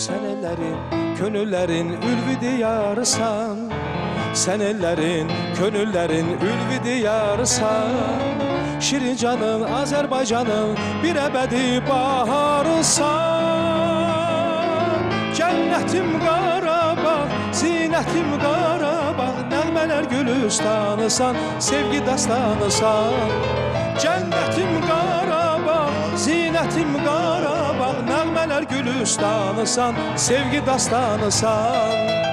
Sen ellerin, könüllerin ülvi diyarısan. Sen ellerin, könüllerin ülvi diyarısan. Şirin canın, Azerbaycanın bir ebedi baharısan. Cennetim Qarabağ, zinetim Qarabağ, nəğmələr gülüstanısan, sevgi dastanısan. Cennetim Qarabağ, zinetim Qarabağ, nəğmələr gülüstanısan, sevgi dastanısan.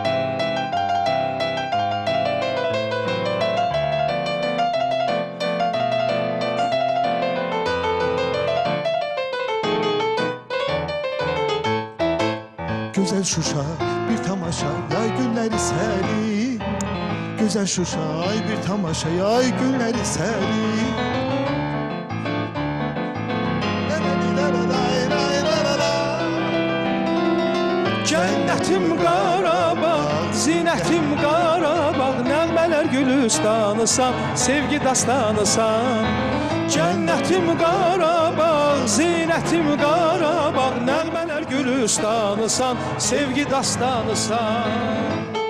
Güzel Şuşa bir tamaşa, yay günleri seri. Güzel Şuşa bir tamaşa, yay günleri seri. Cennetim Qarabağ, zinetim Qarabağ, nəğmələr gülüstanısan, sevgi dastanısan. Cennetim Qarabağ, zinetim Qarabağ, nəğmələr gülüstanısan, sevgi dastanısan.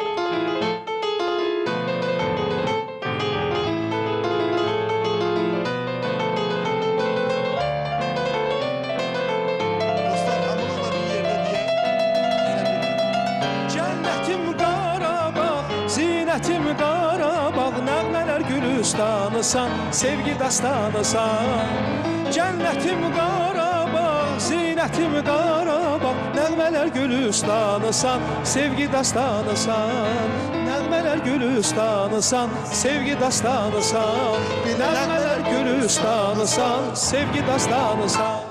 Zinətim Qarabağ, nəğmələr gülüstanısan, sevgi dastanısan. Cənnətim Qarabağ, zinətim Qarabağ, nəğmələr gülüstanısan, sevgi dastanısan. Nəğmələr gülüstanısan, sevgi dastanısan. Nəğmələr gülüstanısan, sevgi dastanısan.